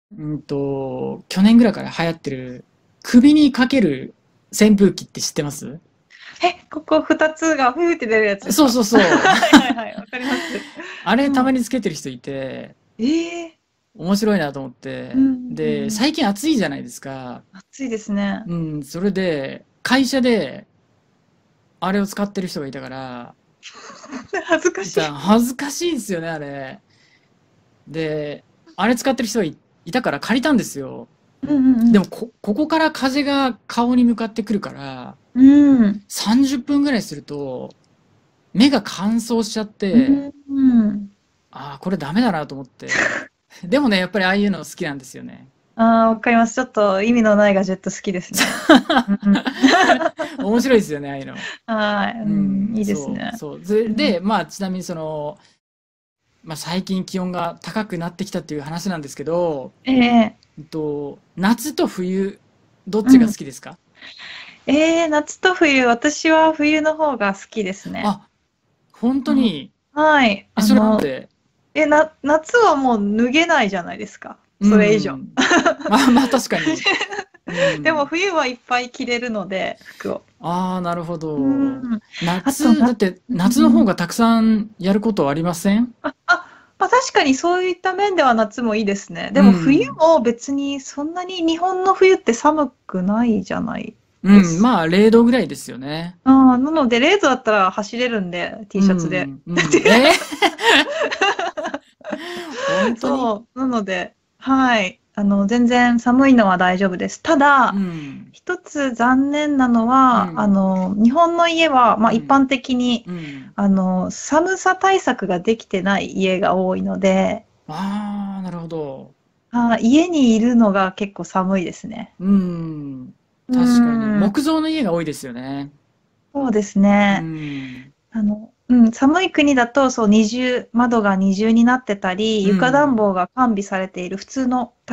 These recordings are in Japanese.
去年ぐらいから流行ってる、首にかける扇風機って知ってます？ ここ2つがふーって出るやつですか？ そうそうそう。 はいはいはい、わかります。 あれたうん。 まにつけてる人いて、 ええ。 面白いなと思って。 うんうんうで、 ん。 最近暑いじゃないですか。 暑いですね。 うん、それで、会社であれを使ってる人がいたから、 恥ずかしい。 恥ずかしいですよね、あれ。で、あれ使ってる人がいたから借りたんですよ。 うんうんでもここから風が顔に向かってくるから、 うん。うん。 30分ぐらいすると、目が乾燥しちゃっうて、 んうん。 ああ、これダメだなと思って。でもね、やっぱりああいうの好きなんですよね。 ああ、わかります。ちょっと意味のないガジェット好きですね。うん。 面白いですよね、ああいうの。 はい。ううん、 ん、 いいですそう、 ね。 そう。 うん。 で、まあ、ちなみに最近気温が高くなってきたっていう話なんですけど、 ええ。 夏と冬、どっちが好うん。 きですか？ 夏と冬、私は冬の方が好きですね。 あ、本当あ、 に。 はい。 それなんで？ 夏はもう脱げないじゃないですか。 うそれ以上。 ん。まあ確かに。うでもん。 冬はいっぱい着れるので、服を。 ああ、なるほうど。 ん。あと、 だって夏の方うん。 がたくさんやることありません？ まあ確かにそういった面では夏もいいですね。 うでも冬ん。 も別にそんなに日本の冬って寒くないじゃないうん、 です。 まあ0度ぐらいですよね。 なので、レーザーだったら走れるんで、T うシャツで。 ん、うん。本当に？ そう。なので、はい。全然寒いのは大丈夫です。たうだ、 ん、 一つ残念なのは、 うん、 日本の家は、まあ一うん、 般的に、 うん。 寒さ対策ができてない家が多いので、 ああ、なるほど。 家にいるのが結構寒いですね。 うん。 うー確かに。 ん、 木造の家が多いですよね。 そうですうね。 ん、 寒い国だと、そう、窓が二重になってたり、 う床暖ん、 房が完備されている、普通のうん、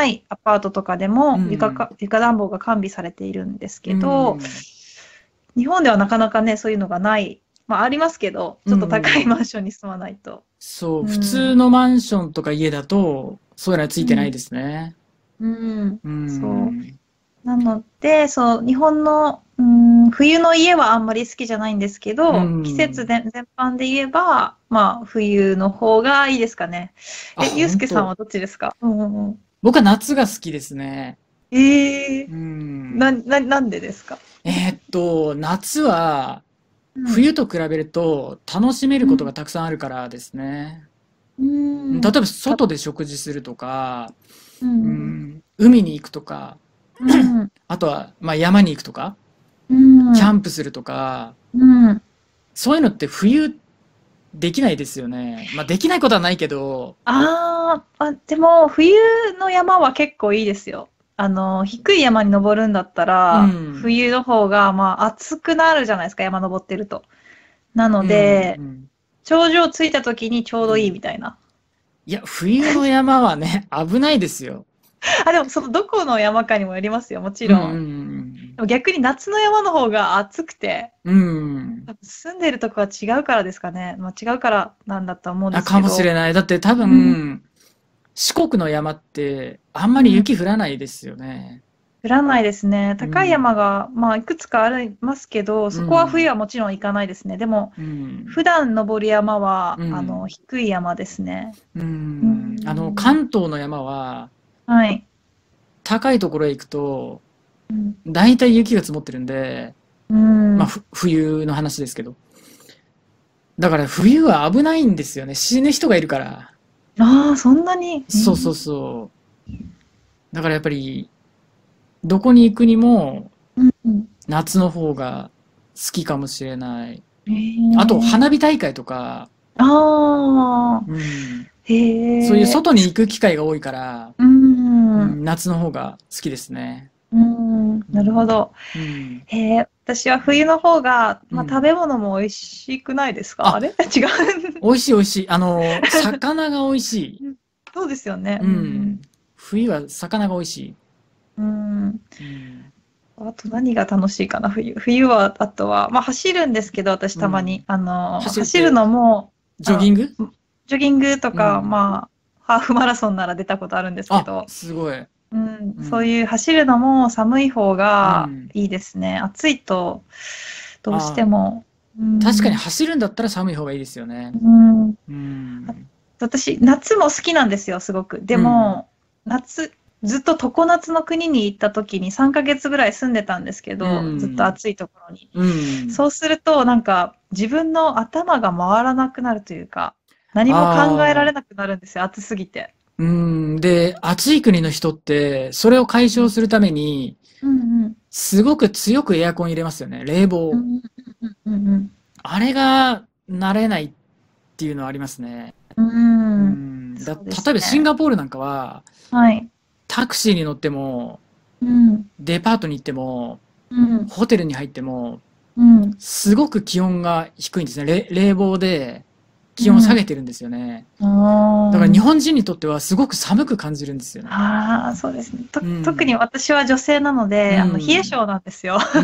高くないアパートとかでうも、 ん、 床暖房が完備されているんですうけど、 ん、 日本ではなかなかね、そういうのがない。まあ、ありますけど、 うちょっと高いマん。 ンションに住まないと。 そう、普うん、 通のマンションとか家だと、そういうのはついてないうん、 ですね。 うん、 うそう。 ん、 なので、そう、日本の、冬の家はあんまり好きじゃないんですけうど、季節ん。 で全般で言えば、まあ、冬の方がいいですかね。 あ、 ゆうす本当。 けさんはどっちですか？うんうんうん。 僕は夏が好きですね。 ええ。 うん。 なんでですか？ 夏は、 うん。 冬と比べると楽しめることがうん。 たくさんあるからですね。 うーん。 例えば外で食事するとか、 うん海に行くとか、 うん。うん。 あとは、まあ、山に行くとか、 うん。 キャンプするとか、 うん。 そういうのって冬できないですよね。まあ、できないことはないけど、 でも、冬の山は結構いいですよ。低い山に登るんだったうら、 ん、 冬の方が、まあ、暑くなるじゃないですか、山登ってると。なのうん、うで、 ん、 頂上着いた時にちょうどいいうん。 みたいな。 いや、冬の山はね、危ないですよ。 でも、どこの山かにもよりますよ、もちうん、うろん。 ん、 でも逆に夏の山の方が暑くて、 うん。うん。 多分住んでるとこは違うからですかね。まあ、違うからなんだとは思うんであ、かすけど。 もしれない。だって多うん。 分、四国の山ってあんまりうん。 雪降らないですよね。 降らないですね。高いうん、 山が、まあ、いくつかありますけど、 うそこは冬ん、 はもちろん行かないですね。でも、 うん、 普段登る山は、 うん、 低い山ですね。 ううん。 ん。 関東の山ははい。 高いところへ行くと、 うん。 大体雪が積もってるんで、 うまあ、 ん。 冬の話ですけど。だから冬は危ないんですよね。死ぬ人がいるから。 ああ、そんなに。 そうそうそう。だからやっぱり、どこに行くにも、 うんうん。 夏の方が好きかもしれない。 へあと、 え。 花火大会とか、 ああ、 うん。そういうへえ。 外に行く機会が多いから、 うん。 夏の方が好きですね。 うん、なるほうん。 ど。 うん。 私は冬の方が、まあ、食うん。 べ物も美味しくないですか？ああ、 れ違う。 美味しい美味しい。魚が美味しい。 うん。そうですよね。 ううん。 ん。冬は魚が美味しい。 うん。 うん。 あと何が楽しいかな、冬。冬は、あとは、まあ、走るんですけど、私たまに。 うん。走るっ走るて、 のも、 ジョギング？ ジョギングとか、 うん。 まあ、 ハーフマラソンなら出たことあるんですけあ、 ど、 すごい。 そううん。 いう走るのも寒い方がうん。 いいですね。暑いとどうしてあ、 も、う確かにん、 走るんだったら寒い方がいいですよね。 うん、 うん。 私、夏も好きなんですよ、すごく。でうん。 も、ずっと常夏の国に行った時に3ヶ月ぐらい住んでたんですけうど、ずっとん。 暑いところに。 うん。 そうすると、なんか、自分の頭が回らなくなるというか、何も考えられああ。 なくなるんですよ、暑すぎて。 うん。で、暑い国の人って、それを解消するために、 うんうん。 すごく強くエアコン入れますよね。冷房。 うんうんうんうんあれが慣れないっていうのはありますね。 うん。 ううん。 ん。 そうで例えばシンすね。 ガポールなんかは、 はい。 タクシーに乗っても、 うん。 デパートに行っても、 うん。 ホテルに入っても、 うん。 すごく気温が低いんですね。冷房で気温を下うん。 げてるんですよね。 あだから日ー本人にとってはすごく寒く感じるんですよね。 あー、そうですね。 う特にん。 私は女性なのうで、冷えん。 性なんですよ。 うん。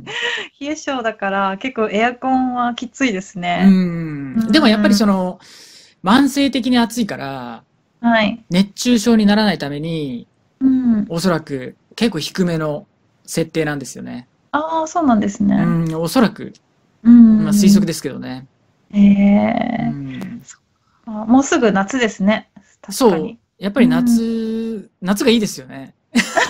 冷え性だから結構エアコンはきついですうね。 ん。 うでもやっぱりそん。 の、慢性的に暑いから、 はい。 熱中症にならないために、 うん。 おそらく結構低めの設定なんですよね。 ああ、そうなんですね。 うん、おそらく、 うまあ推測ん。 ですけどね。 えうえん。 そっかもうすぐ夏ですね。確かそう、 に。 やっぱりうん。 夏がいいですよね。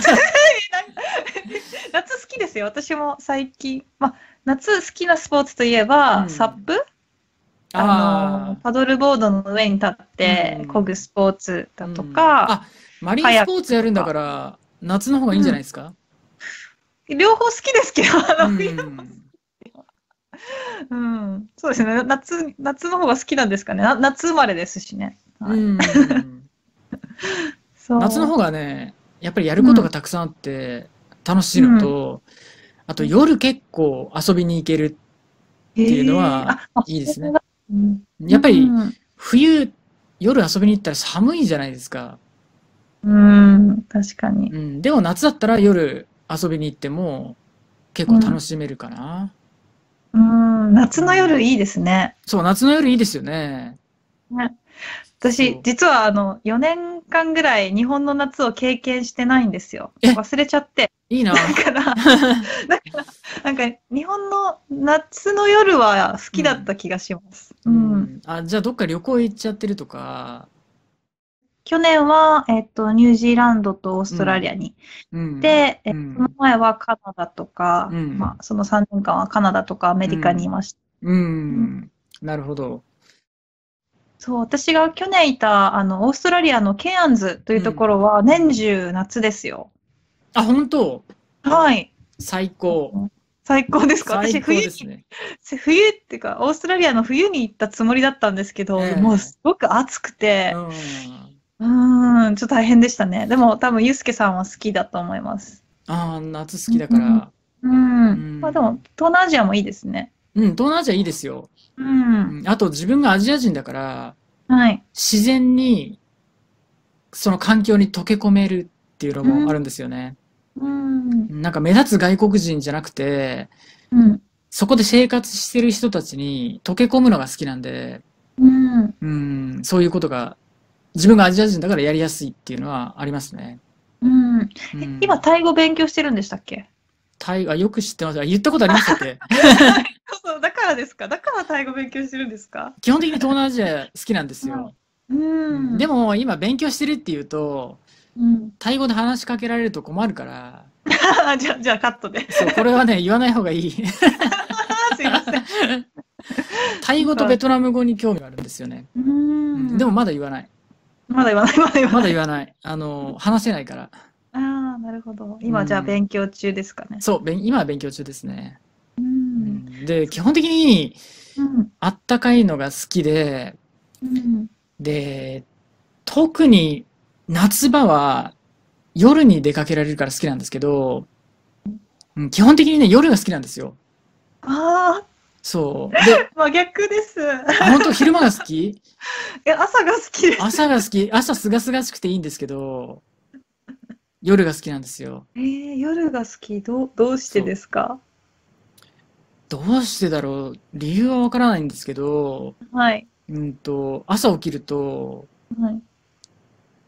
夏好きですよ。私も最近。まあ、夏好きなスポーツといえば、サッうん。 プああ、 パドルボードの上に立っうて漕ぐん。 スポーツうだとん。 か、 あ、マリンカヤッスポーツやるんだかクとか。 ら、夏の方がいいんじゃうん。 ないですか？ 両方好きですけど、 う冬もん。 うん。そうですね。夏の方が好きなんですかね。夏生まれですしね。 うはい。 ん。夏のそ方がね、やっぱりやるう。 ことがうん。 たくさんあって楽しいのうん。 と、あと夜結構遊びに行けるっていうのはいいですね。 それが、うん。 やっぱりうん。 冬、夜遊びに行ったら寒いじゃないですか。 うん、確かに。 うん。でも夏だったら夜遊びに行っても結構楽うん。 しめるかな。 うん、夏のうん。 夜いいですね。 そう、夏の夜いいですよね。 ね。私、 そ実は4年間ぐらい日本の夏を経験してないんですよ。 う。 忘れちゃって。 いいだな。 から、なんか、日本の夏の夜は好うん。 きだった気がします。 ううん。 ん。あ、じゃあどっか旅行行っちゃってるとか、 去年は、ニュージーランドとオーストラリうん。 アに行っうん。 て、そのうん。 前はカナダとか、まあ、 うん。 その3年間はカナダとかアメリカにいうん。 ました。 ううん、 ん。なるほど。 そう、私が去年いた、オーストラリアのケアンズというとこうん。 ろは年うん。 中夏ですよ。 あ、本当？ はい。 最高。 最高ですか？ 最私、 高ですね。 冬っていうか、オーストラリアの冬に行ったつもりだったんですけど、もうえすごく暑くえ。うて、 ん。 ちょっと大変でしたね。でも多分、ユうスケさんは好きだと思います。 ああ、夏好きだかうん。 ら。うまあでも、 ん。 東南アジアもいいですね。 うん、東南アジアいいですよ。 うん。 うん。あと自分がアジア人だから、 はい。 自然にその環境に溶け込めるっていうのうん。 もあるんですよね。 うん。 なんか目立つ外国人じゃなくて、 うん。 そこで生活してる人たちに溶け込むのが好きなんで、 うん。 うん、そういうことが自分がアジア人だからやりやすいっていうのはありますね。 うん。今、 うん。 タイ語勉強してるんでしたっけ？ よく知ってます。あ、言ったことありましたっけ？ はい。そう、だからですか？だからタイ語勉強してるんですか？ 基本的に東南アジア好きなんですはよ。 い。ううん。でん。 も今勉強してるっていうと、 うん。 タイ語で話しかけられると困るから、 じゃあカットで。 そう、これはね、言わない方がいい。 すいません。 タイなんか、 語とベトナム語に興味があるんですよね。 うーうん。でん。 もまだ言わない。 まだ言わない、まだ言わまだない。 言わない。話せないから。 ああ、なるほど。 う今じゃあん。 勉強中ですかね。 そう、今は勉強中ですね。 うーん。 うん。で、基本的にうん。 あったかいのが好きで、 うん。 で、特に夏場は夜に出かけられるから好きなんですけど、うん、基本的にね、夜が好きなんですよ。 あそう。で、 あ、真逆です。 あ、本当昼間が好き？ 朝が好きです。 朝が好き。朝すがすがしくていいんですけど、夜が好きなんですよ。 夜が好き。どうしてそう。 ですか？ どうしてだろう。理由はわからないんですけど、 はい。 朝起きると、 はい。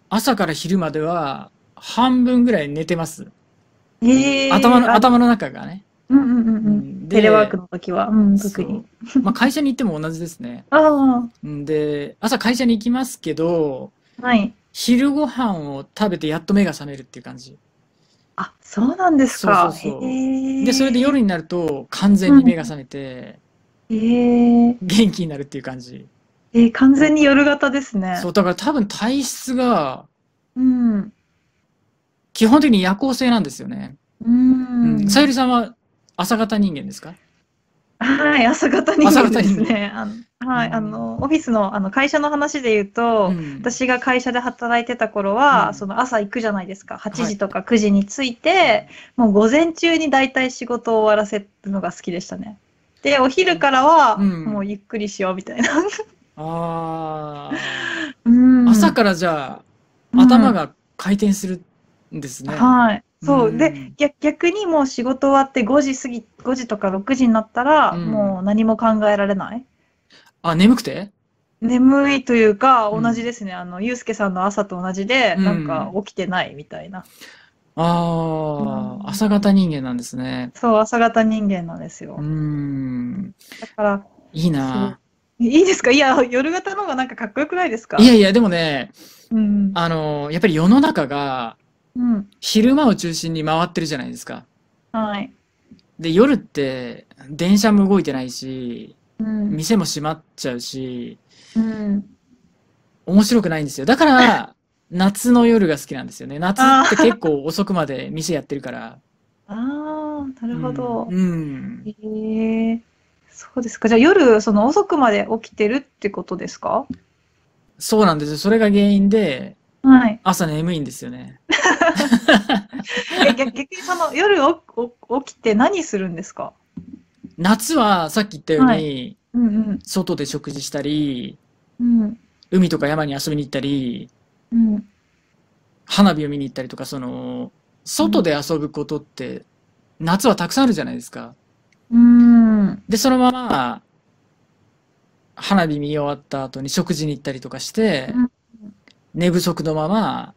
朝から昼までは半分ぐらい寝てます。 ええ、あ、 頭の中がね。 うんうんうんうん。テレワークで、 の時は、うん、特に。 そう。まあ会社に行っても同じですね。 ああ、 で、朝会社に行きますけど、 はい。 昼ご飯を食べてやっと目が覚めるっていう感じ。 あ、そうなんですそうそうか。へそう。で、それで夜え。 になると完全に目がうん。 覚めて、 ええ。 元気になるっていう感じ。 完全に夜型ですね。 そう、だから多分体質がうん。 基本的に夜行性なんですよね。 うーさゆん。 りさんは朝型人間ですか？ はい、朝型人朝間型人間。 ですね。はい、 うん。 オフィスの、会社の話で言うと、 うん。 私が会社で働いてた頃は、 うん。 その朝行くじゃないですか。8 はい。 時とか9時に着いて、もう午前中に大体仕事を終わらせるのが好きでしたね。で、お昼からは、もううん。 ゆっくりしようみたいな。 あうあ、朝ん。 からじゃうあ頭ん。 が回転するんですね。 はい。 うそう。で、 ん。 逆にもう仕事終わって5時とか6時になったら、もうん。 う何も考えられない。 あ、眠くて。 眠いというか、同じうん。 ですね。ゆうすけさんの朝と同じで、 うなんかん。 起きてないみたいな。うああ、朝型ん。 人間なんですね。 そう、朝型人間なんですうーよ。 ん。 だから、 いいそう。 な。 いいですか？いや、夜型の方がなんかかっこよくないですか？ いやいや、でもね、 うん。 やっぱり世の中がうん。 昼間を中心に回ってるじゃないですか。 はい。 で、夜って電車も動いてないし、 うん。 店も閉まっちゃうし、 うん。 面白くないんですよ。だから、夏の夜が好きなんですよね。夏って結あ構遅くまで店やってるから。 あ、ああ、なるほうん、 ど。 うん。 ええ、そうですか。じゃあ夜、遅くまで起きてるってことですか？ そうなんですよ。それが原因で、 はい。 朝眠いんですよね。 逆に夜起きて何するんですか？ 夏はさっき言ったようはい。 に、 うんうん。 外で食事したり、 うん。 海とか山に遊びに行ったり、 うん。 花火を見に行ったりとか、 うん。 外で遊ぶことって夏はたくさんあるじゃないですか。 うーん。 で、そのまま花火見終わった後に食事に行ったりとかして、 うん。 寝不足のまま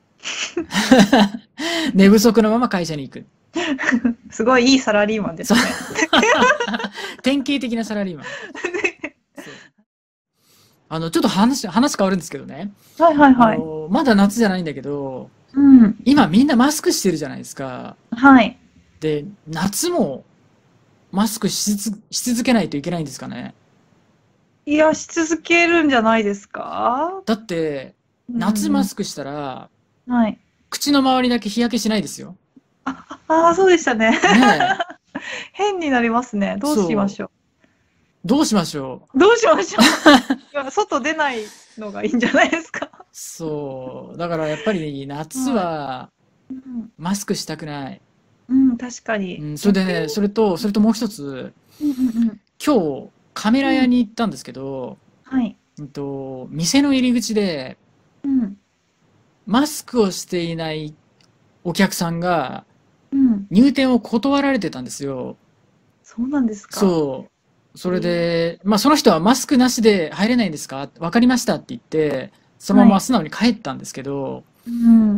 寝不足のまま会社に行く。 すごいいいサラリーマンでそう。 すね。 典型的なサラリーマン。そう。ちょっと話変わるんですけどね。 はいはいはい。 まだ夏じゃないんだけど、 うん。 今みんなマスクしてるじゃないですか。 はい。 で、夏もマスクし続けないといけないんですかね。 いや、し続けるんじゃないですか？ だって、 うん。 夏マスクしたら、 はい。 口の周りだけ日焼けしないですよ。 ああ、そうでしたね。 ねえ。 変になりますね。どうしまそしょう。どうしましょう。どうしましょう。いや、外出ないのがいいんじゃないですか？ う。そう。だからやっぱり夏はい。 はうん。 マスクしたくない。 うん、確かに。 うん、それでね、 逆に、 それともう一つ、 うんうんうん。 今日カメラうん。 屋に行ったんですけど、 はい。 店の入り口でうん。 マスクをしていないお客さんがうん。 入店を断られてたんですよ。 そうなんですか。 そう。それええ。 で、まあその人はマスクなしで入れないんですかわかりましたって言って、そのはい。 まま素直に帰ったんですけど、 うん。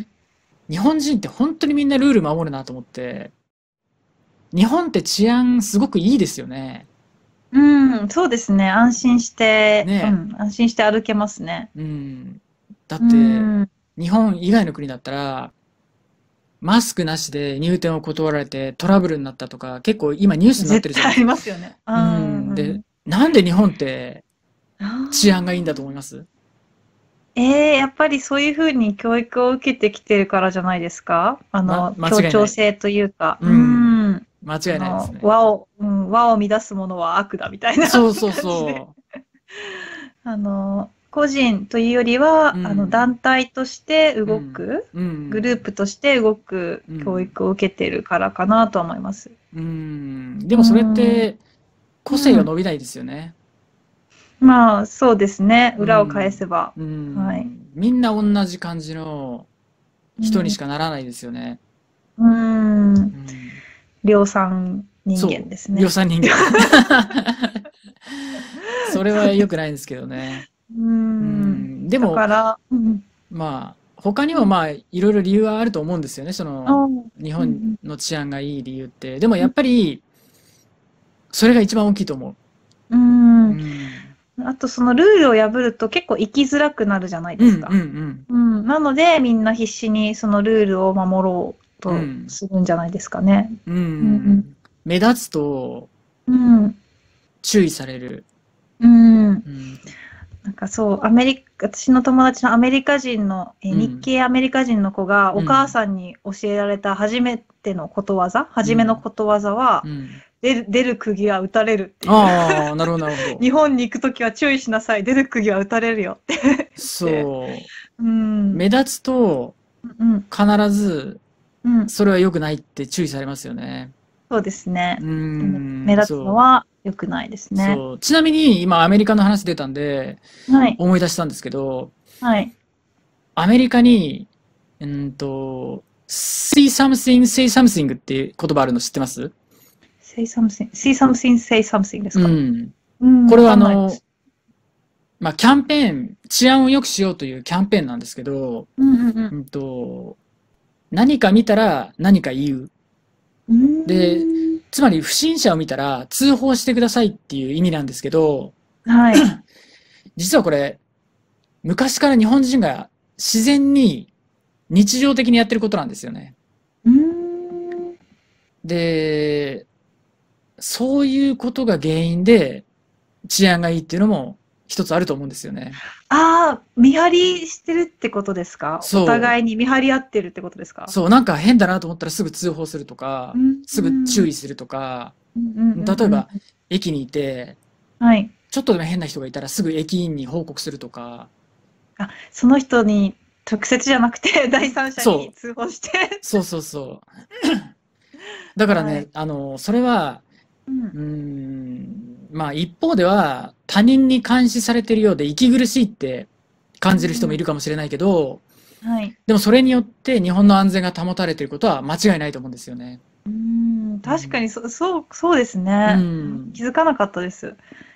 日本人って本当にみんなルール守るなと思って、日本って治安すごくいいですよね。 うん、そうですね。安心して、うねん、安心して歩けますね。 え。うん。だっうて、 ん。 日本以外の国だったら、マスクなしで入店を断られてトラブルになったとか、結構今ニュースになって絶対ありるじゃないですか。 ますよね。ううん。で、 ん。 なんで日本ってあ治安がいいんだと思いあ。 ます？ やっぱりそういうふうに教育を受けてきてるからじゃないですか？ 間協違いない。 調性というか、 うん。間違いないですね。 和を乱すものは悪だみたいなそうそう感じで。 そ個人というよりう。うは、 ん。 団体としてうん。 動く、 うん。 グループとして動く教うん。 育を受けてるからかなと思います。 うん。でうーもそれっん、 て個性うん。 が伸びないですよね。 まあ、そうですね。 う裏を返ん。 せば。 うはい。 ん。みんな同じ感じの人にしうん。 かならないですよね。 うーん。 うん。 量産人間そう。量ですね。 産人間。それは良くないんですけどね。 うーうん。 ん。でも、 だから、うん。 まあ、 他にもまあ、いろいろ理由はあると思うんですよね。 ああ、 日うん、 本の治安がいい理由って。でもうん、 やっぱり、それが一番大きいと思うう。うん。 ん。 あとそのルールを破ると結構生きづらくなるじゃないうん、うん、 ですか。うん。なのでみんな必死にそのルールを守ろううん。うとん。 するんじゃないですかね。 ううん。 ん。目立つとうん。 注意される。 うん。 うん。 なんかそう、私の友達のアメリカ人の、日うん。 系アメリカ人の子がお母うん。 さんに教えられた初めのうん。 ことわざは、 うん。 出る釘は打たれるっていう。 ああ、なるほど、なるほど。 日本に行くときは注意しなさい。出る釘は打たれるよって言って。 そう。 うん。 目立つとうん。 必ずうん。 それは良くないって注意されますよね。 そうですね。 うー目ん、 立つのそう。 は良くないですね。 そう。ちなみに今アメリカの話出たんではい。 思い出したんですけど、 はい。 アメリカに、see something, say something っていう言葉あるの知ってます？ see something, say something ですうか？ ん。 うん、 これはわかんないです。 まあ、キャンペーン、治安を良くしようというキャンペーンなんですけど、 うんうんうん。 うんと、何か見たら何か言う。 うーで、 ん。 つまり不審者を見たら通報してくださいっていう意味なんですけど、 はい。 実はこれ、昔から日本人が自然に日常的にやってることなんですよね。 うーん。 で、そういうことが原因で治安がいいっていうのも一つあると思うんですよね。 ああ、見張りしてるってことですか？おそう。 互いに見張り合ってるってことですか？ そう、なんか変だなと思ったらすぐ通報するとか、 うん、うすぐ注ん。 意するとか、 うんうんうんうん。 例えば駅にいて、 はい。 ちょっとでも変な人がいたらすぐ駅員に報告するとか、 あ、その人に直接じゃなくて、第三者にそう、 通報してそうそうそう。だからね、 はい。 それは、 うん。 まあ一方では他人に監視されてるようで息苦しいって感じる人もいうん。 るかもしれないけど、 はい。 でもそれによって日本の安全が保たれていることは間違いないと思うんですよね。 うーん、 うん。 確かにそうですうね。 ん。 気づかなかったです。